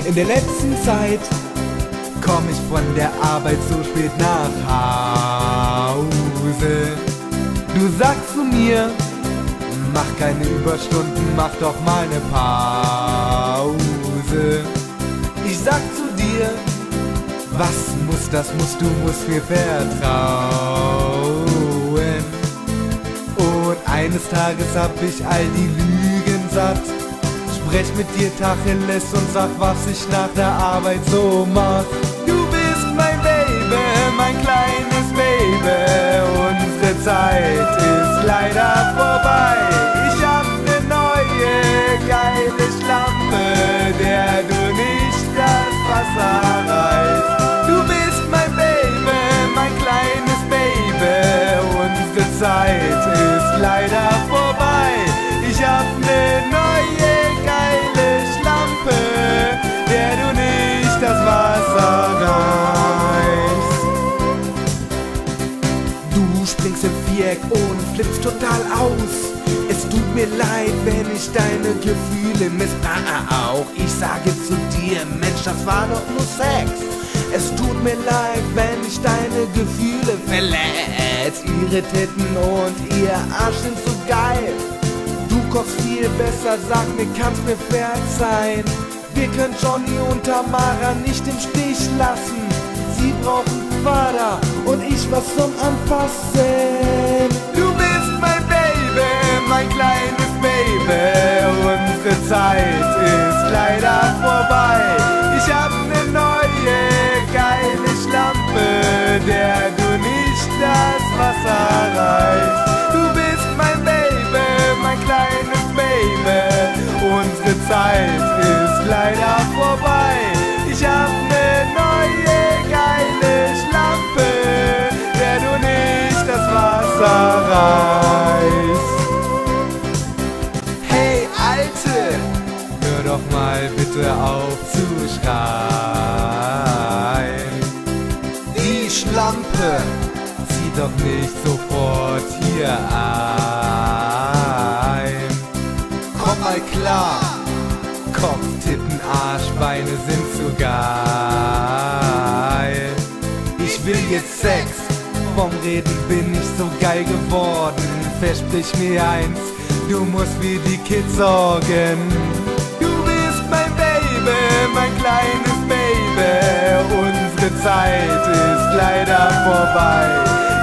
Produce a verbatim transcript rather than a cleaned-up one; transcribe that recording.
In der letzten Zeit komm ich von der Arbeit so spät nach Hause. Du sagst zu mir, mach keine Überstunden, mach doch mal ne Pause. Ich sag zu dir, was muss, das musst du, musst mir vertrauen. Und eines Tages hab ich all die Lügen satt, sprech mit dir Tacheles und sag, was ich nach der Arbeit so mach. Du bist mein Baby, mein kleines Baby, unsere Zeit ist leider vorbei. Ich hab ne neue, geile Schlampe, der du nicht das Wasser reißt. Du bist mein Baby, mein kleines Baby, unsere Zeit ist leider vorbei. Ich hab ne neue, geile Schlampe, der du nicht das Wasser reißt. Du springst im Viereck und flippst total aus. Es tut mir leid, wenn ich deine Gefühle missbrauche auch. Ich sage zu dir, Mensch, das war doch nur Sex. Es tut mir leid, wenn ich deine Gefühle verletzt. Ihre Titten und ihr Arsch sind so geil. Du kochst viel besser, sag mir, kannst mir verzeihen. Wir können Johnny und Tamara nicht im Stich lassen. Sie brauchen Vater und ich was zum Anfassen. Du bist mein Baby, mein kleines Baby, unsere Zeit ist leider vorbei. Ich hab ne neue, geile Schlampe, der du nicht das Wasser reißt. Du bist mein Baby, mein kleines Baby, unsere Zeit ist leider vorbei. Ich hab ne neue, geile Schlampe, der du nicht das Wasser reißt. Hey Alte, hör doch mal bitte auf zu schreien. Die Schlampe zieh doch nicht sofort hier ein. Komm mal klar, Kopf, Titten, Arsch, Beine sind zu geil. Ich will jetzt Sex, vom Reden bin ich so geil geworden. Versprich mir eins, du musst für die Kids sorgen. Du bist mein Baby, mein kleines Baby, unsere Zeit ist leider vorbei.